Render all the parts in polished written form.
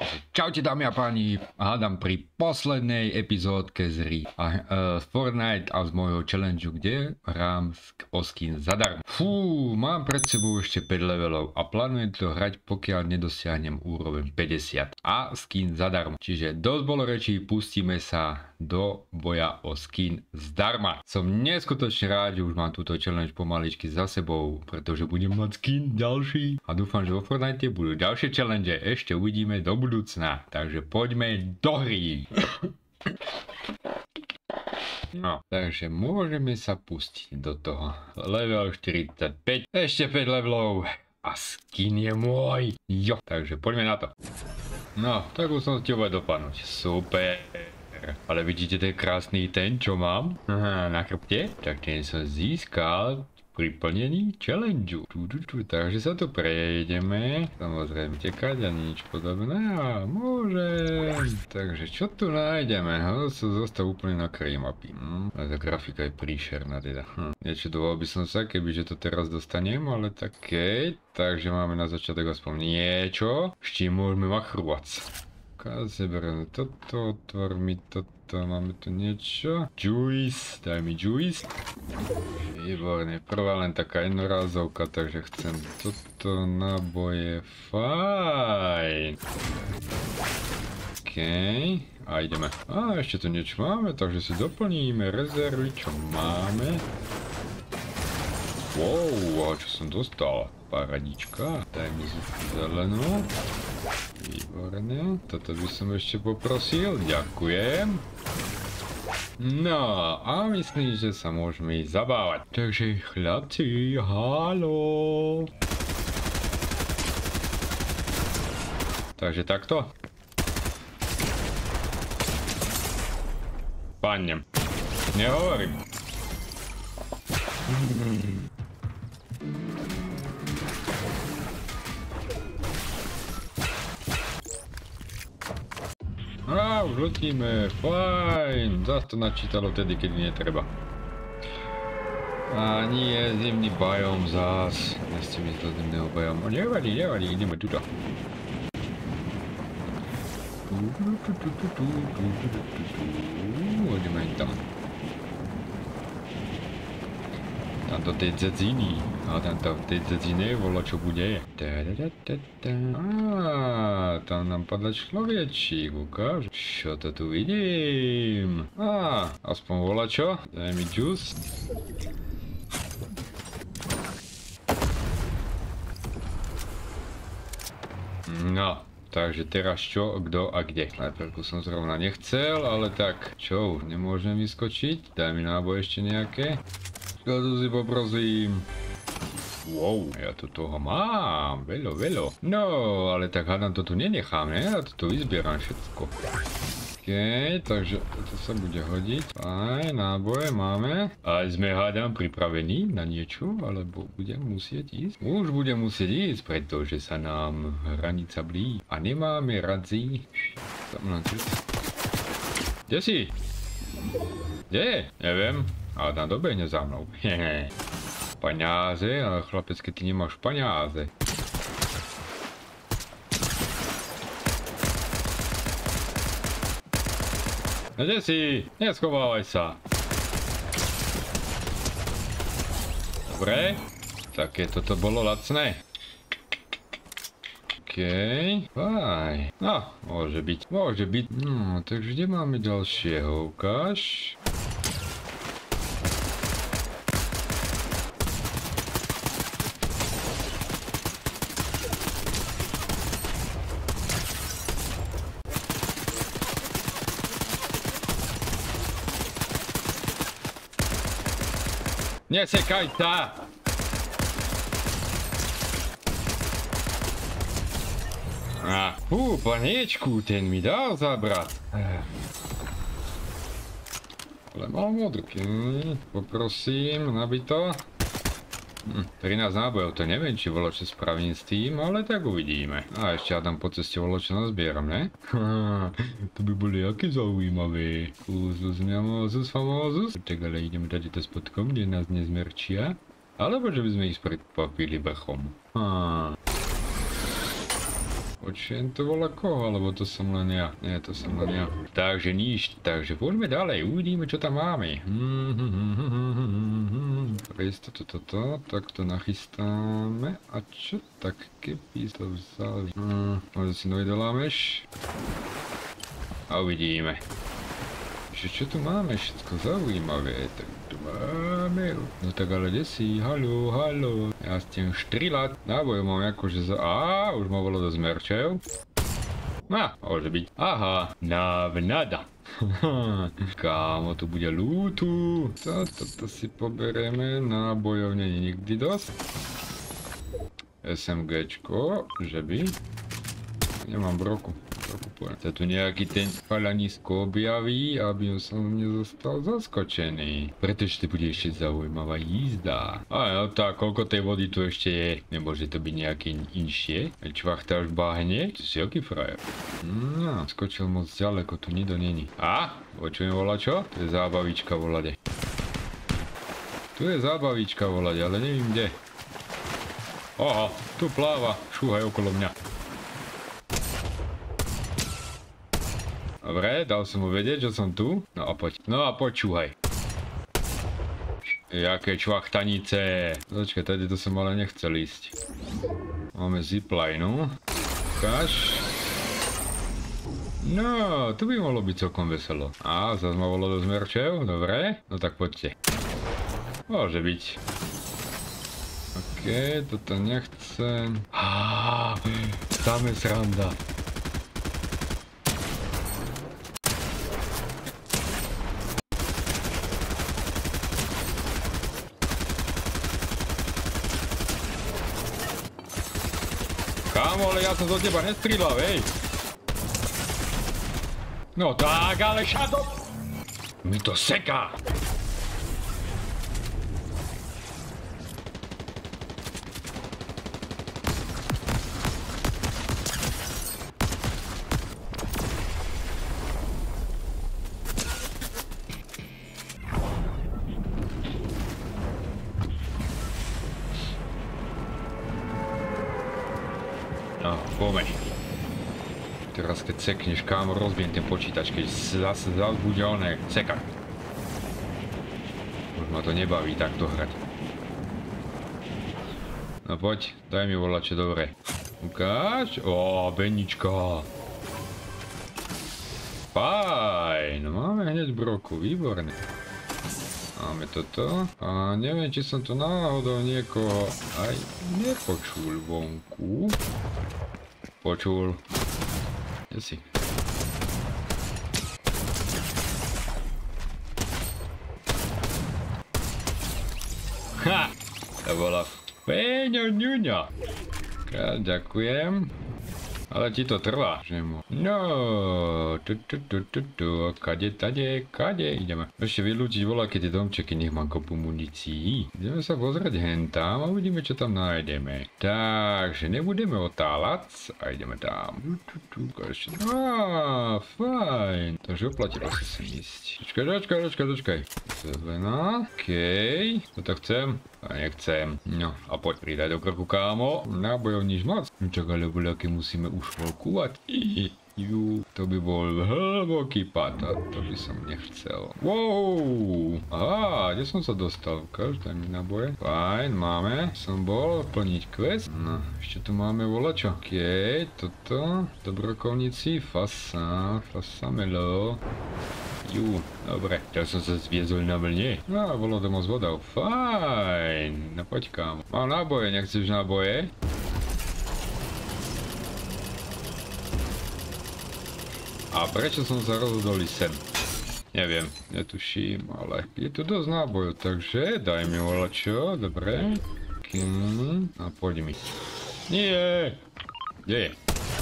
Čaute dámy a páni, hádam pri poslednej epizódke z hry Fortnite a z môjho challengeu, kde hrám o skin zadarmo. Fú, mám pred sebou ešte 5 levelov a plánujem to hrať, pokiaľ nedosiahnem úroveň 50 a skin zadarmo. Čiže dosť bolo rečí, pustíme sa do boja o skin zdarma. Som neskutočne rád, že už mám túto challenge pomaličky za sebou, pretože budem mať skin ďalší a dúfam, že vo Fortnite budú ďalšie challenge, ešte uvidíme do budúcna, takže poďme do hry. No, takže môžeme sa pustiť do toho. Level 45, ešte 5 levelov a skin je môj. Jo, takže poďme na to. No, tak už som stihol dopadnúť. Super. Ale vidíte ten krásny ten, čo mám? Aha, na chrbte? Tak ten som získal pri plnení challengeu. Takže sa tu prejdeme. Samozrejme tekať ani nič podobné. A môžem. Takže čo tu nájdeme? Som zostal úplne na kraji mapy. A tá grafika je príšerná teda. Nečudoval by som sa, kebyže to teraz dostanem, ale také. Takže máme na začiatok aspoň niečo, s čím môžeme machrovať. Zeberieme toto, otvor mi toto, máme tu niečo. Juice, daj mi juice. Výborne, prvá len taká jednorázovka, takže chcem toto naboje, fajn. OK, a ideme. A ešte tu niečo máme, takže si doplníme rezervy, čo máme. Wow, a čo som dostal? Paradička, daj mi zelenú. Výborne, toto by som ešte poprosil, ďakujem. No a myslím, že sa môžeme ísť zabávať. Takže chlapci, haló. Takže takto. Padnem. Nehovorím. Á, už letíme, fajn, zase to načítalo vtedy, keď netreba. A nie, zimný biom zás, nechcem ísť do zimného biomu, nevadí, ideme tuto. Ideme tam. Tam do tej dzedziny. A tam v tej dzedzine voľa čo bude. Tam nám padla človečík, ukáž. Čo to tu vidím? Aspoň voľa čo. Daj mi juice. No. Takže teraz čo, kto a kde. Najprv som zrovna nechcel, ale tak. Čo, už nemôžem vyskočiť? Daj mi náboj ešte nejaké. Čo tu si poprosím? Wow, ja tu toho mám, veľo. No, ale tak hádam to tu nenechám, ne? Ja to tu vyzbieram všetko. OK, takže toto sa bude hodiť. Aj, náboje máme. Aj sme hádam pripravení na niečo, alebo budem musieť ísť? Už budem musieť ísť, pretože sa nám hranica blíži. A nemáme radzi. Kde si? Kde? Neviem. Hádam dobehne za mnou. Hehe. Paňáze, ale chlapec, keď ty nemáš paňáze. Kde si? Neschovávaj sa. Dobre. Také toto bolo lacné. OK. Fajn. No, môže byť. No, takže kde máme ďalšieho? Ukáž. Nesekaj sa! Paniečku, ten mi dal zabrať. Ale mám modrky. Poprosím, nabito. 13 nábojov, to neviem, či bolo čo spravím s tým, ale tak uvidíme. A ešte ja tam po ceste bolo čo nazbieram, ne? To by boli aké zaujímavé. Úzus, mňamozus, famozus. Tak ale ideme dať to spodkom, kde nás nezmerčia. Alebo že by sme ich prekvapili vrchom. Počujem to volá koho, alebo to som len ja. Nie, to som len ja. Takže nič, takže poďme ďalej, uvidíme čo tam máme. Pre istotu toto, tak to nachystáme. A čo tak, keby sme vzali? Možno si dolámeš. A uvidíme. Čo tu máme všetko zaujímavé, tak tu máme. No tak ale kde si? Haló, haló. Ja chcem štriľať. Náboj mám akože za... už ma bolo dosť merčev. Môže byť. Aha, nada. Kámo, tu bude lútu. Toto si poberieme. Nábojov nie je nikdy dosť. SMGčko, že by? Nemám broku. Sa tu nejaký ten chalanisko objaví, aby som nezostal zaskočený. Pretože to bude ešte zaujímavá jízda. No tak, koľko tej vody tu ešte je? Nemôže to byť nejaké inšie? Čvachta už bahne? Ty si aký frajer. No, skočil moc ďaleko, tu nido není. Počujem volačo? To je zábavička volade. Tu je zábavička volade, ale neviem kde. Tu pláva, šúhaj okolo mňa. Dobre, dal som mu vedieť, že som tu. No a počúhaj. Jaké čvachtanice. Počkaj, tady to som ale nechcel ísť. Máme zipline. Ukáž. No, tu by mohlo byť celkom veselo. Zas ma bolo dosť merčev, dobre. No tak poďte. Môže byť. OK, toto nechcem. Tam je sranda. Kámo, ale ja som do teba nestrýľal, hej. No tak, ale šado... Mi to seká. Poďme. Teraz keď sekneš, kámo, rozbijem ten počítač, keď zase bude oné sekať. Už ma to nebaví takto hrať. No poď, daj mi volať, čo dobre. Ukáž? Benička. Fajn, máme hneď broku, výborné. Máme toto. A neviem, či som to náhodou niekoho aj nepočul vonku. Počul. Kde si? To bola peňoňuňa. Ďakujem. Ale ti to trvá, že mu... No, kade, ideme. Ešte vylúčiť voľaké tie domčeky, nech mám kopu munícií. Ideme sa pozrieť hentam a uvidíme, čo tam nájdeme. Takže nebudeme otáľať a ideme tam. Fajn. Takže oplatilo sa sem ísť. Počkaj. Zelená, okej. To chcem? A nechcem. No, a poď pridaj do krku, kámo. Nábojov nič moc. Čak, ale voľaké musíme ušvolkovať. To by bol hlboký pád a to by som nechcel. Wow! Kde som sa dostal? Každé mi náboje. Fajn, máme. Som bol plniť quest. No, ešte tu máme volačo. Okej, toto. Dobrokovníci. Fasamelo. Dobre, teraz som sa zviezol na vlne. No, bolo to moc vodou. Fajn, no poď kámo. Mám náboje, nechceš náboje? A prečo som sa rozhodol ísť sem? Neviem, netuším, ale je tu dosť nábojov, takže daj mi volačo, dobre. A poď mi. Nie! Kde je?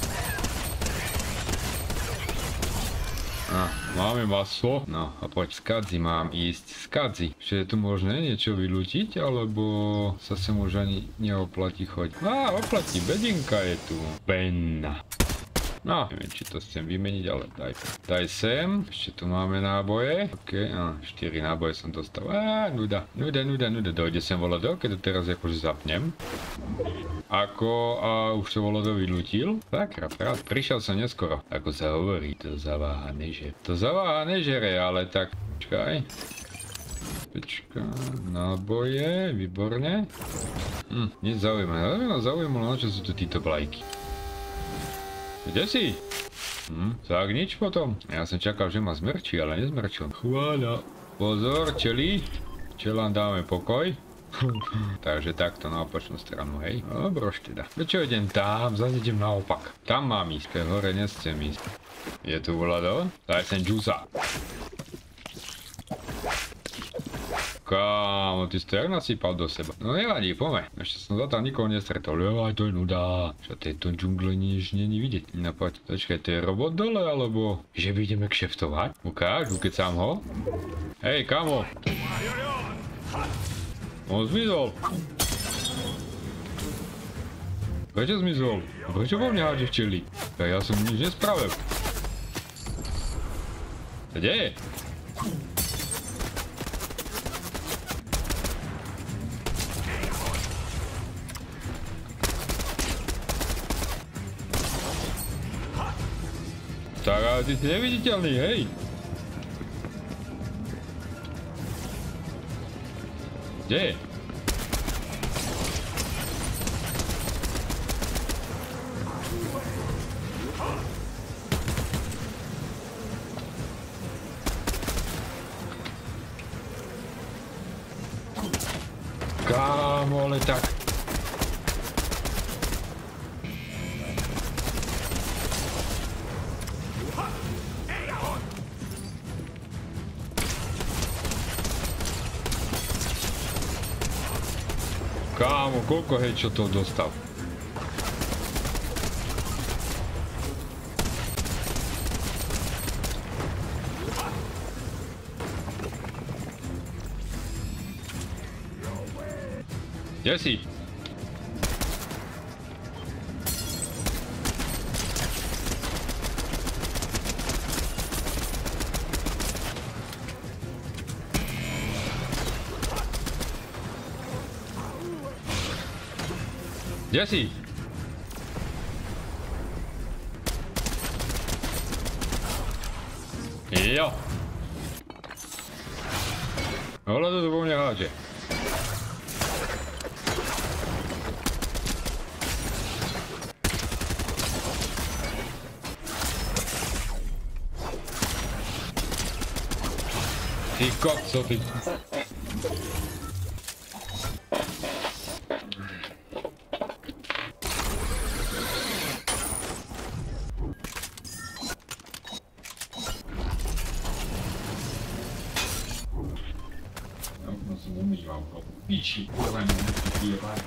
Máme maslo. No a poď, skadzi mám ísť. Skadzi. Ešte je tu možné niečo vylútiť, alebo sa sem už ani neoplatí chodiť. Oplatí, bedinka je tu. Benna. No, neviem, či to chcem vymeniť, ale daj sem. Ešte tu máme náboje. OK, 4 náboje som dostal. Nuda. Dojde sem Volodo, keď to teraz akože zapnem. A už to Volodo vynútil. Tak, rád. Prišiel som neskoro. Ako sa hovorí, to zaváha nežere. To zaváha nežere, ale tak... Počkaj, náboje, výborne. Nič zaujímavé. Zaujímavé, na čo sú tu títo vlajky. Kde si? Tak nič potom. Ja som čakal, že ma zmrčí, ale nezmrčil. Chváľa. Pozor, čeli. Čelám dáme pokoj. Takže takto na opačnú stranu, hej. Dobrož teda. Čo idem tam? Zase idem naopak. Tam mám ísť, keď hore nechcem ísť. Je tu Vlado? Daj sem džusa. Kámo, ty si to jak nasýpal do seba. No nevadí, poďme. Ešte som zatiaľ nikoho nestretol. Aj to je nuda. Čo tejto džungle nič není vidieť. No poď. Počkaj, to je robot dole, alebo... Že by ideme kšeftovať? Ukáž, ukecám ho. Hej, kámo. On zmizol. Prečo zmizol? Prečo vo mne hádže včeli? Ja som nič nespravil. Kde je? Tak, ale ty si neviditeľný, hej. Kde je? Kámo, ale tak. Kámo, koľko headshotov dostal? Kde si? Kde si? Jo. Hľa to po mne hádže. Ty kokso, ty... Piči, kurwa, nie wyjebać.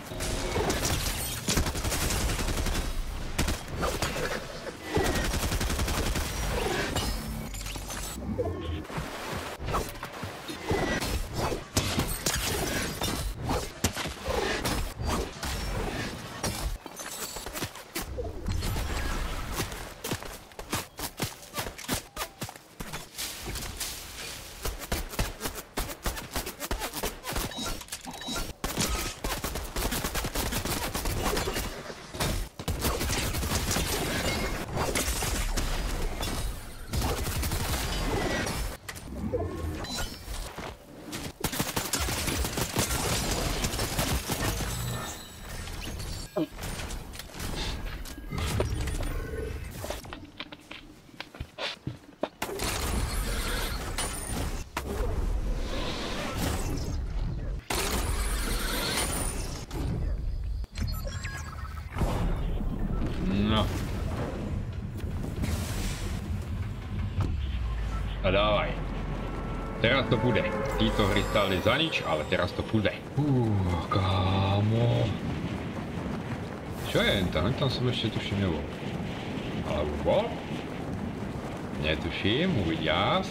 No. A dávaj. Teraz to bude. Títo hry stáli za nič, ale teraz to bude. Kámo. Čo je tam? Tam som ešte tuším nebol. Alebo bol? Netuším, uvidia.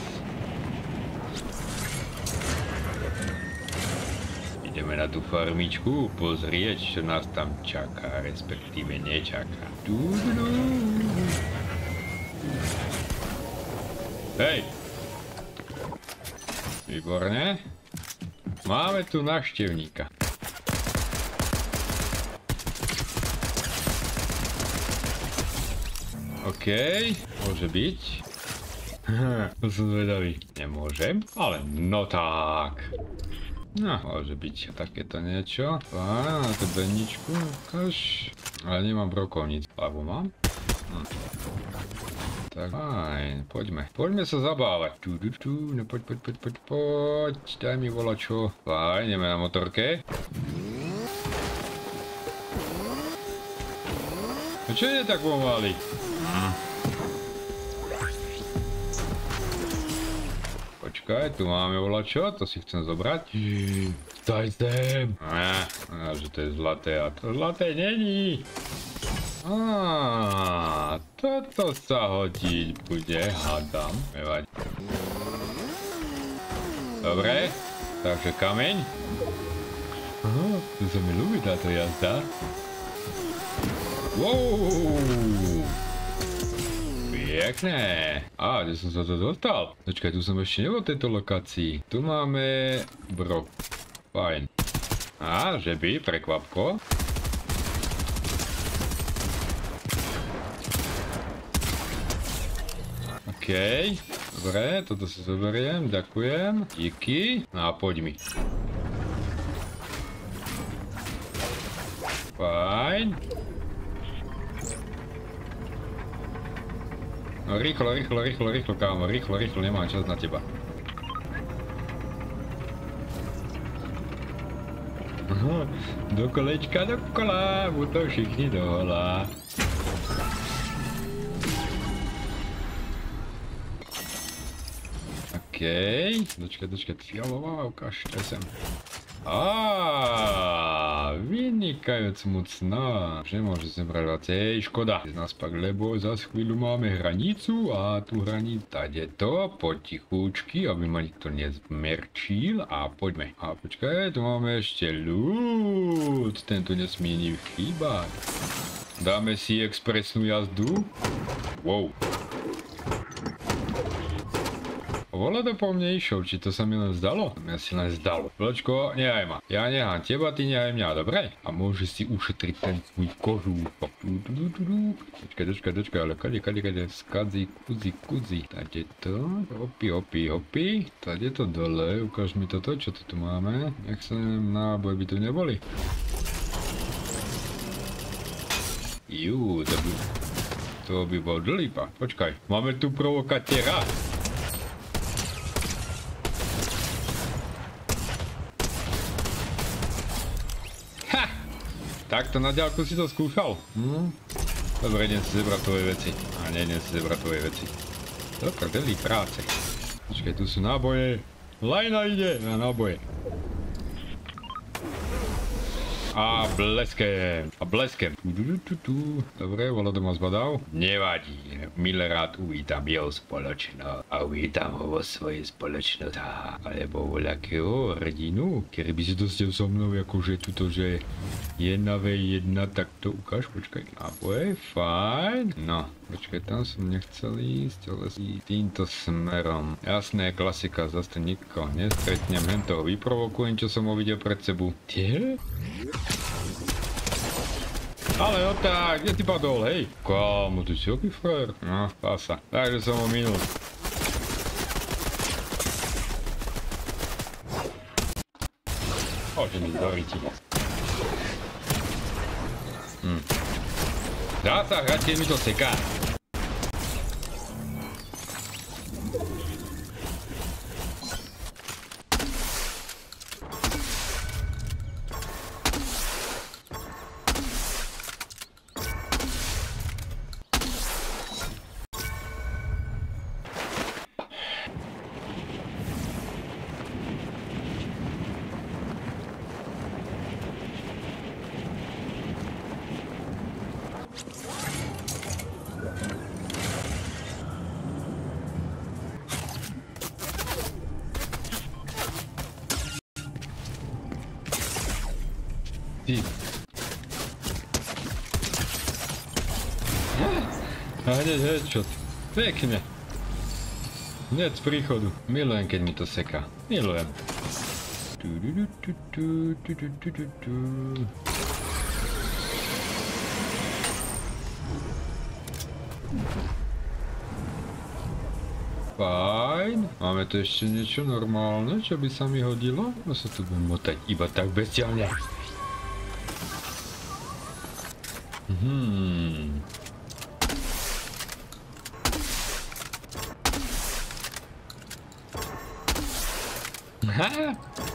Ideme na tú farmičku pozrieť, čo nás tam čaká, respektíve nečaká. Hej! Výborne. Máme tu návštevníka. OK, môže byť. To som zvedavý. Nemôžem, ale no tak. No, môže byť takéto niečo. Fajn, na tú bedničku, ukáž. Ale nemám brokovnic, alebo mám? Tak fajn, poďme. Poďme sa zabávať. No poď. Daj mi volačo. Fajn, ideme na motorke. No čo je tak pomaly? Počkaj, tu máme volačo, to si chcem zobrať. Daj sem. Že to je zlaté a to zlaté není. Toto sa hodiť bude, hádam. Nevadí. Dobre, takže kameň. Tu sa mi ľúbi táto jazda. Wow. Pekné. Kde som sa to dostal? Počkaj, tu som ešte nebol v tejto lokácii. Tu máme brok. Fajn. Že by, prekvapko. OK. Dobre, toto si zoberiem, ďakujem. Díky. A poď mi. Fajn. No rýchlo, kámo, rýchlo, nemám čas na teba. Do kolečka, dokola, budú všichni dohola. OK, dočkaj, fialová, ukážte sem. Vynikajúc mocná. Že môže sem brať škoda. Z nás pak, lebo za chvíľu máme hranicu a tú hranicu tady to potichúčky, aby ma nikto nezmerčil a poďme. A počkaj, tu máme ešte ľud. Tento nesmie chýbať. Dáme si expresnú jazdu. Wow. Vola to po mne išiel, či to sa mi len zdalo? Mne si len zdalo. Vlčko, nehaj ma. Ja nehám teba, ty nehaj mňa, dobre? A môže si ušetriť ten svůj kožúšok. Dočkaj, ale kade, skadzi, kuzi. Tady to, hopi. Tady to dole, ukáž mi toto, čo to tu máme. Nech sa náboj by tu neboli. To by bol dlípa. Počkaj, máme tu provokatéra. Takto na ďalku si to skúšal. Dobre, idem si zebrať tvoje veci. Nejdem si zebrať tvoje veci. To prdeli práce. Počkaj, tu sú náboje. Lajna ide na náboje. A bleskem. Dobre, Volodom ma zbadal. Nevadí, milé rád uvítam jeho spoločnosť. A uvítam ho vo svojej spoločnosti. Alebo voľakého hrdinu. Kedy by si to ste so mnou, akože tuto, že 1v1, tak to ukáž, počkaj. Náboje, fajn. No, počkaj, tam som nechcel ísť, ale si týmto smerom. Jasné, klasika, zase nikoho nestretnem, hen toho vyprovokujem, čo som ho videl pred sebou. Tie? Ale no tak, kde ty padol, hej? Kámo, ty si opý frajer? No, pása. Takže som ho minul. Že mi zdoríti. Dá sa hrať, keď mi to seká. A hneď headshot. Pekne. Hneď z príchodu. Milujem, keď mi to seká. Milujem. Fajn. Máme tu ešte niečo normálne, čo by sa mi hodilo? No sa tu budem motať iba tak bestiálne. Ha!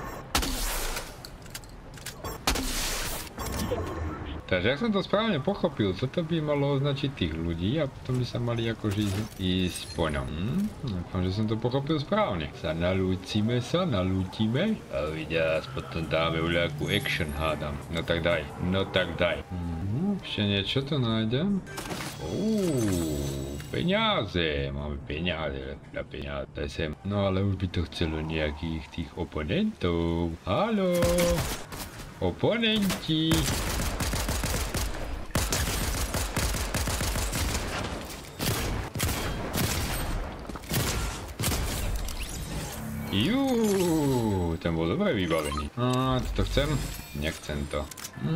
Takže ak som to správne pochopil, toto by malo označiť tých ľudí a potom by sa mali akože ísť po ňom. Dúfam, že som to pochopil správne. Nalútime a vidia, potom dáme uľakú action, hádam. No tak daj. Ešte niečo to nájdem? Peniaze. Máme peniaze. Na peniaze sem. No ale už by to chcelo nejakých tých oponentov. Haló? Oponenti. Juuu, ten bol dobre vybavený. To chcem? Nechcem to.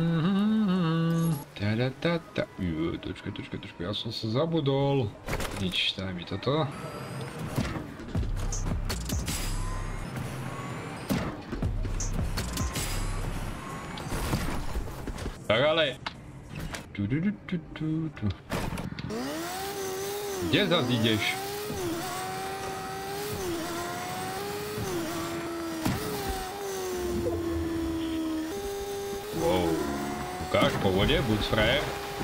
Točka, ja som sa zabudol. Nič, daj mi toto. Tak ale... Kde zas ideš? Wow. Ukáž po vode, buď frajer.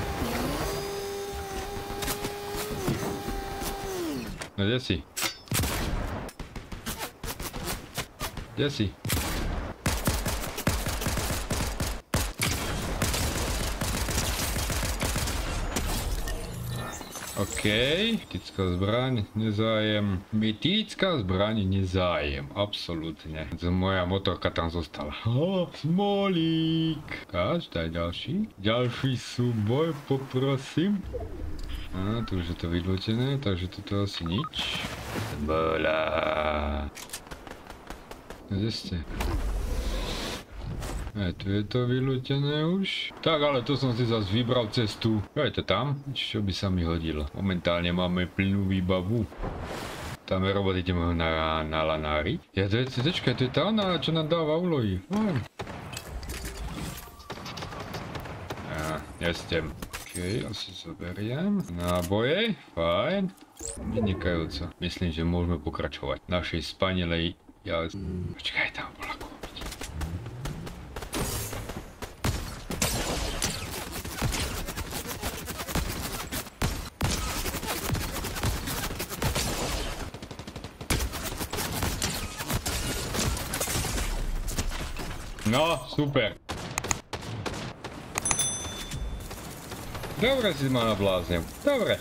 No kde si? Kde si? OK, mytická zbraň, nezájem. Mytická zbraň, nezájem, absolútne. Moja motorka tam zostala. Smolík. Káž, daj ďalší. Ďalší súboj, poprosím. Tu už je to vylútené, takže toto asi nič. Bola. Kde ste? Tu je to vylútené už. Tak, ale tu som si zase vybral cestu. Je to tam? Čo by sa mi hodilo? Momentálne máme plnú výbavu. Tam je robot, ideme na lanári. Ja to je CTčka, to je tá ona, čo nám dáva úlohy. Nestem. OK, asi zoberiem. Náboje, fajn. Vynikajúco. Myslím, že môžeme pokračovať. Našej spanilej jazdy. Počkaj, tam bola kúpiť. No, super. Dobre si ma nabláznil. Dobre.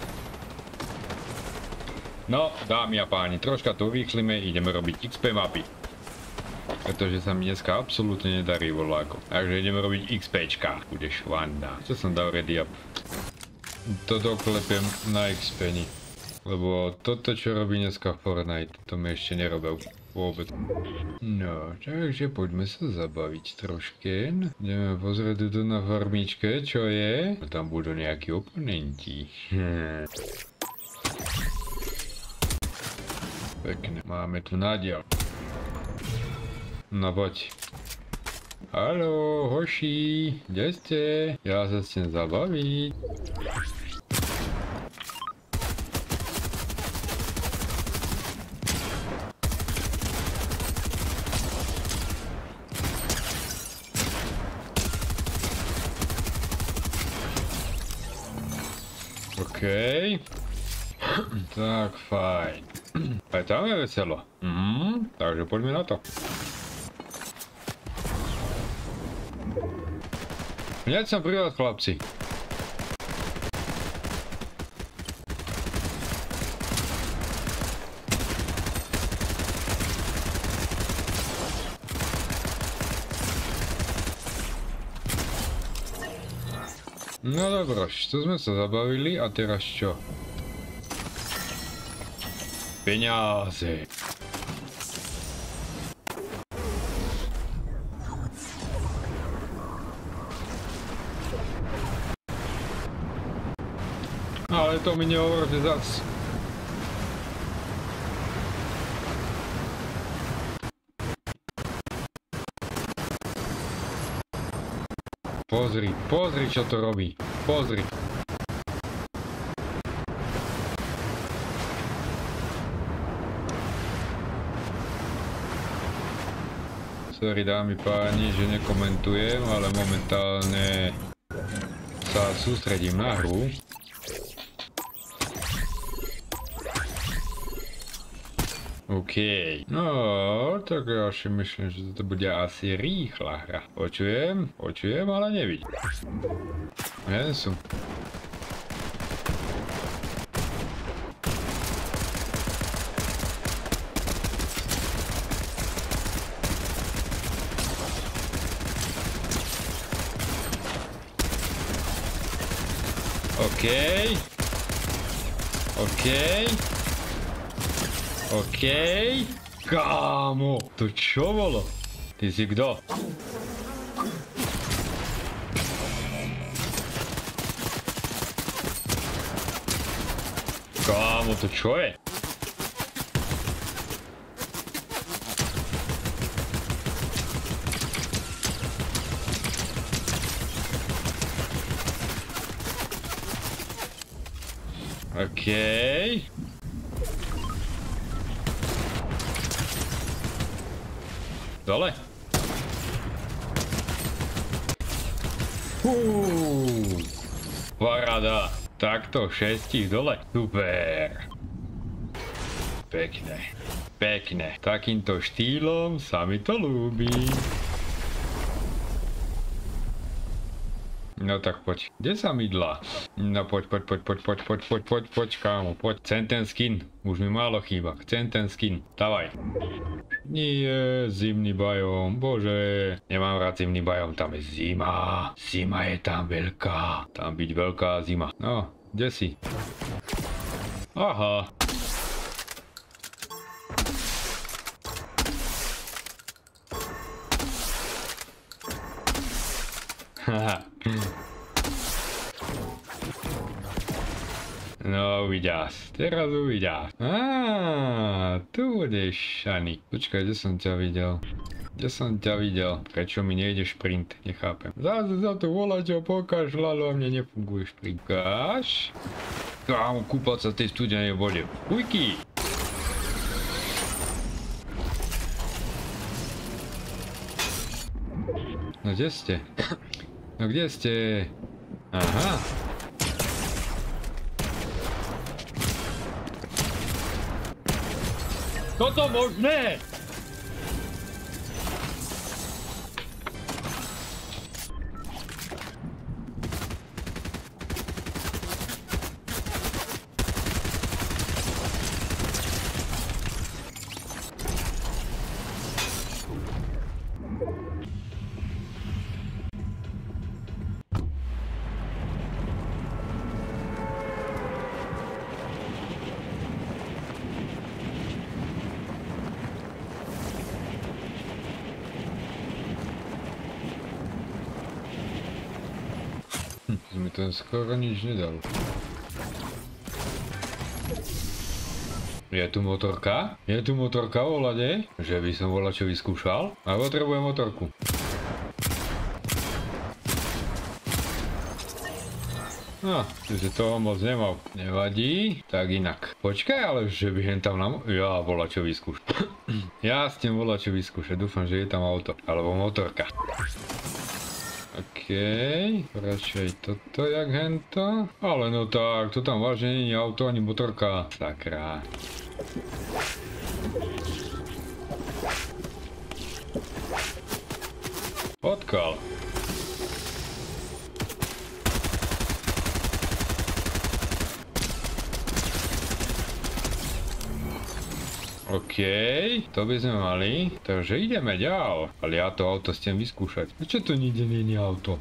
No, dámy a páni, troška to urýchlime, ideme robiť XP mapy. Pretože sa mi dneska absolútne nedarí voláko. Takže ideme robiť XPčka. Bude švanda. Čo som dal ready up? To doklepem na XP-ni. Lebo toto, čo robí dneska Fortnite, to mi ešte nerobil. Vôbec. No, takže poďme sa zabaviť trošken. Ideme pozrieť tu na farmičke, čo je. Tam budú nejakí oponenti. Pekne. Máme tu nádiel. No poď. Haló, hoši, kde ste? Ja sa chcem zabaviť. OK. Tak, fajn. Aj tam je veselo. Takže poďme na to. Hneď som pri vás, chlapci. No dobro, to sme sa zabavili a teraz čo? Peniaze. Ale to mi nehovorte zas. Pozri, pozri, čo to robí. Pozri. Sorry dámy páni, že nekomentujem, ale momentálne sa sústredím na hru. OK. No, tak ja si myslím, že to bude asi rýchla hra. Počujem, ale nevidím. Ja som. OK. Kámo, to čo bolo? Ty si kto? Kámo, to čo je? OK. Dole. Paráda. Takto, 6 dole. Super. Pekné. Pekné. Takýmto štýlom sa mi to ľúbi. No tak poď. Kde sa mydla? No poď, kámo, poď. Chcem ten skin. Už mi málo chýba. Chcem ten skin. Dávaj. Nie, zimný bajom. Bože. Nemám rád zimný bajom. Tam je zima. Zima je tam veľká. Tam byť veľká zima. No, kde si? Aha. Haha. No, uvidíš. Teraz uvidíš. Tu budeš, Šani. Počkaj, kde som ťa videl? Prečo mi nejde šprint? Nechápem. Zase za to volačo pokašľalo a mne nefunguje šprint. Káš? Kámo, kúpať sa v tej studenej vode. Ujky! No kde ste? Aha. Toto možné? Mi to skoro nič nedal. Je tu motorka? Je tu motorka vo lade? Že by som volačo vyskúšal? A potrebujem motorku. No, že toho moc nemal. Nevadí. Tak inak. Počkaj, ale že by hen tam ja volačo vyskúšal. Ja s tým volačo vyskúšať. Dúfam, že je tam auto. Alebo motorka. OK, radšej toto jak hento. Ale no tak, to tam vážne nie je auto ani motorka. Sakra. Odkiaľ? OK, to by sme mali, takže ideme ďal. Ale ja to auto chcem vyskúšať. Čo to nikde nie je auto?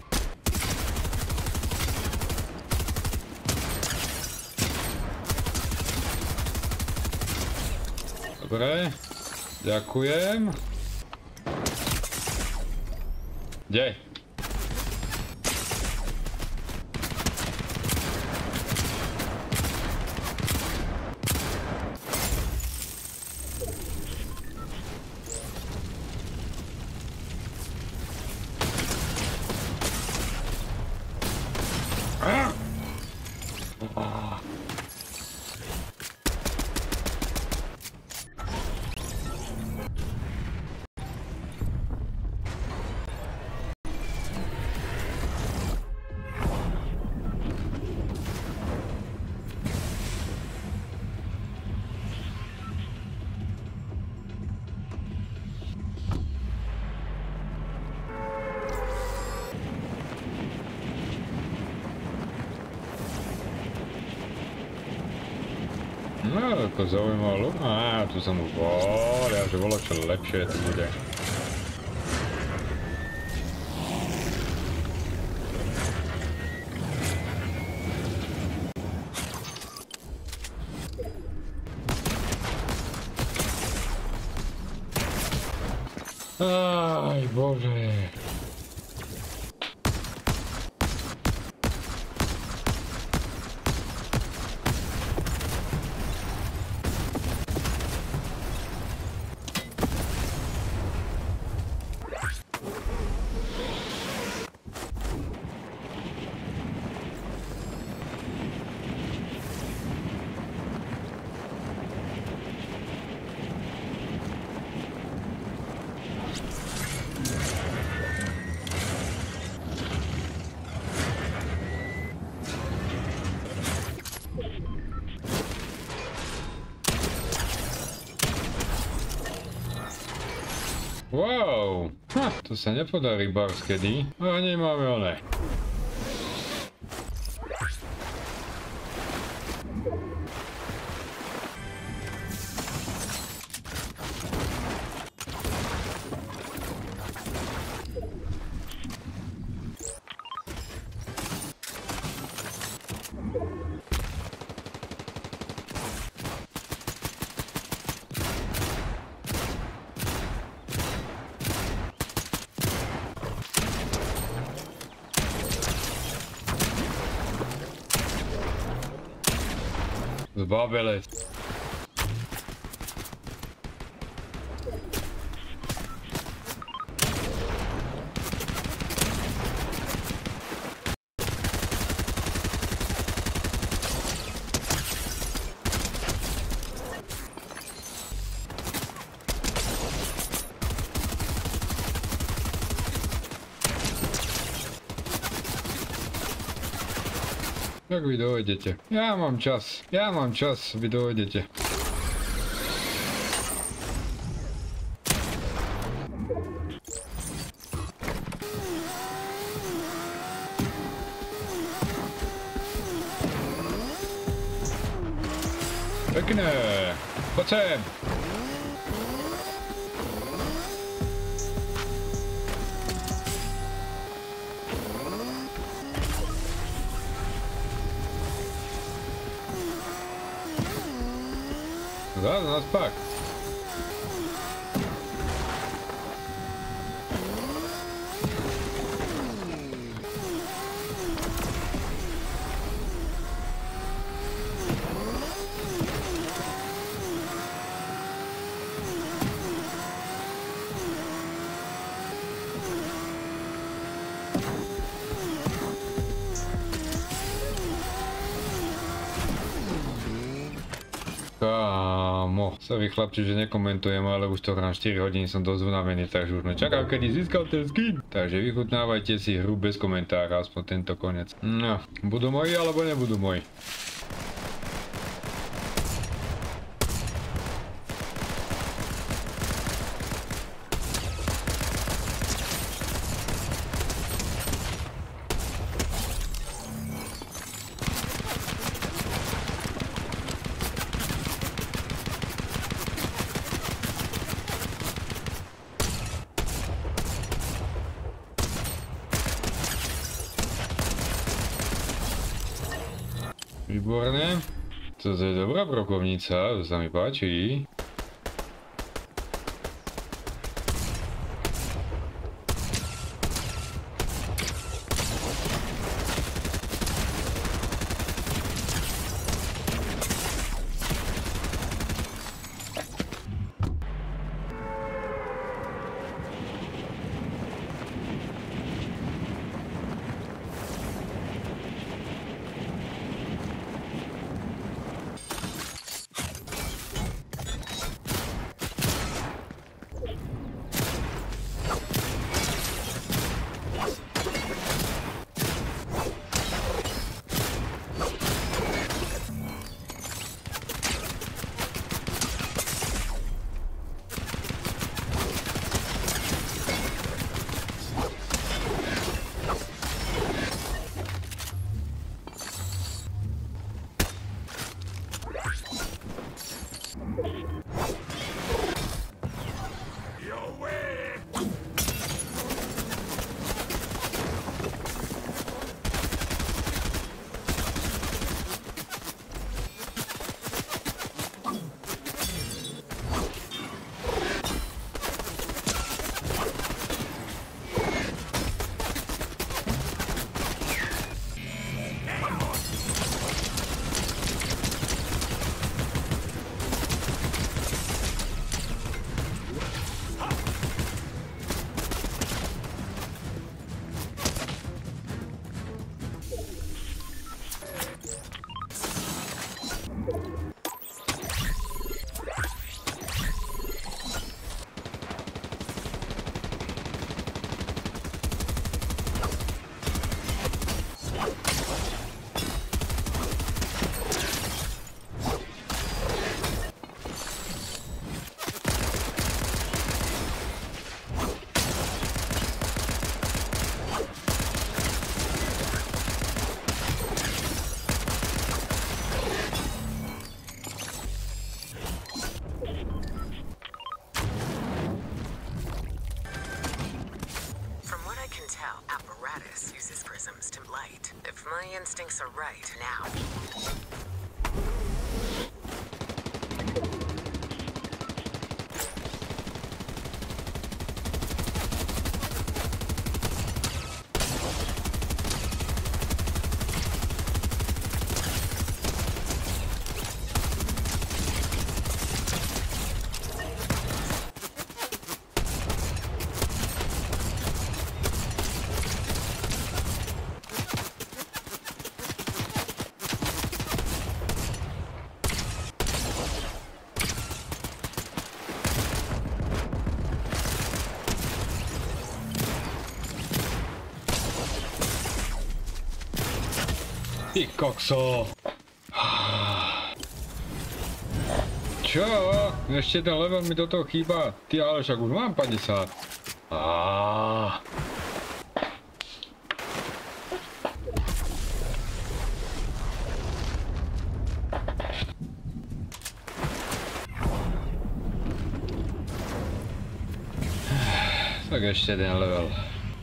Dobre. Ďakujem. Kde? No, ako zaujímalo. Á, tu som už bol, ja že bolo čo lepšie to bude. Aj, bože. Wow, to sa nepodarí barskedy. A nemáme oné. Zbabelec. Jak vy dojdete? Ja mám čas, vy dojdete. Pekné, poď sem. Zás nás pak. Kámo, sorry chlapci, že nekomentujem, ale už to hrám 4 hodiny, som dosť unavený, takže už čakám, kedy získal ten skin. Takže vychutnávajte si hru bez komentára, aspoň tento konec. No, budú moji alebo nebudú moji? Výborné. Toto je dobrá brokovnica, to sa mi páči. Looks are right now. Ty kokso. Čo? Ešte ten level mi do toho chýba. Ty, ale však už mám 50. Tak ešte ten level.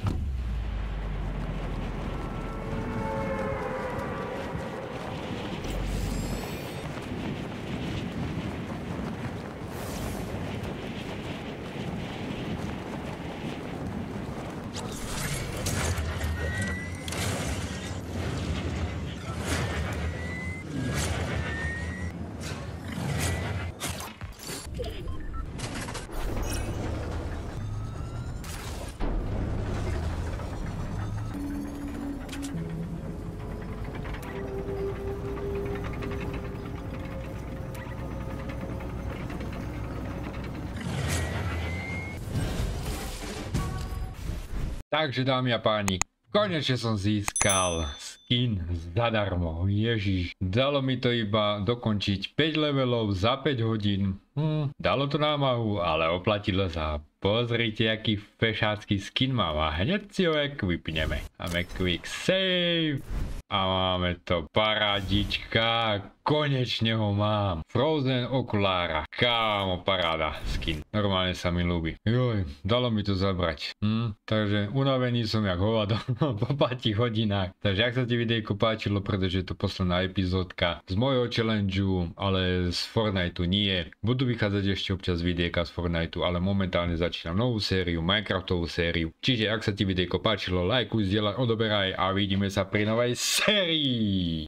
Takže dámy a páni, konečne som získal skin zadarmo. Ježiš, dalo mi to iba dokončiť 5 levelov za 5 hodín. Dalo to námahu, ale oplatilo sa. Pozrite, aký fešácky skin mám a hneď si ho vypneme. Máme quick save a máme to parádička. Konečne ho mám. Frozen okulára. Kámo, paráda skin. Normálne sa mi ľúbi. Joj, dalo mi to zabrať. Takže unavený som jak hovado po 5 hodinách. Takže ak sa ti videjko páčilo, pretože je to posledná epizódka z mojho challengeu, ale z Fortniteu nie. Budú vychádzať ešte občas videjka z Fortniteu, ale momentálne začínam novú sériu, Minecraftovú sériu. Čiže ak sa ti videjko páčilo, lajkuj, zdieľaj, odoberaj a vidíme sa pri novej sérii.